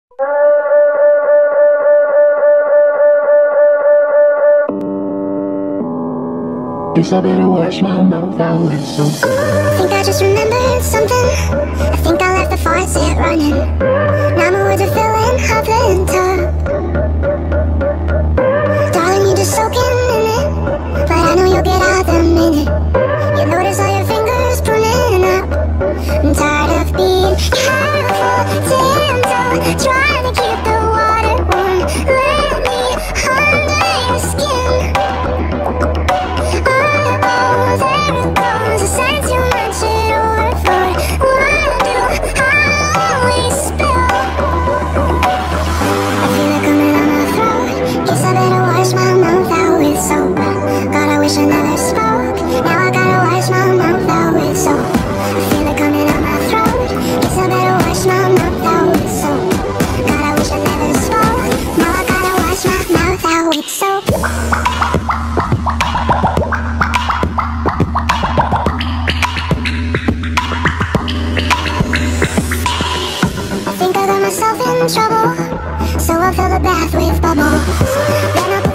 Guess I better wash my mouth out with soap. I think I just remembered something. I think I left the faucet running. Now my words are filling up the tub. Darling, you're just soaking in it, but I know you'll get out the minute you notice all your fingers pruning up. I'm tired of being careful, gentle, trying to keep the water warm. Let me under your skin. Oh, there it goes. I sense you munch it over for what do I always spill? I feel it coming on my throat. Guess I better wash my mouth out with soap. God, I wish I never spoke. Now I gotta wash my mouth out with soap. I feel it coming on my throat. Guess I better wash my mouth out with soap. God, I wish I never spoke. Now I gotta wash my mouth out with soap. I think I got myself in trouble, so I fill the bath with bubbles. Then I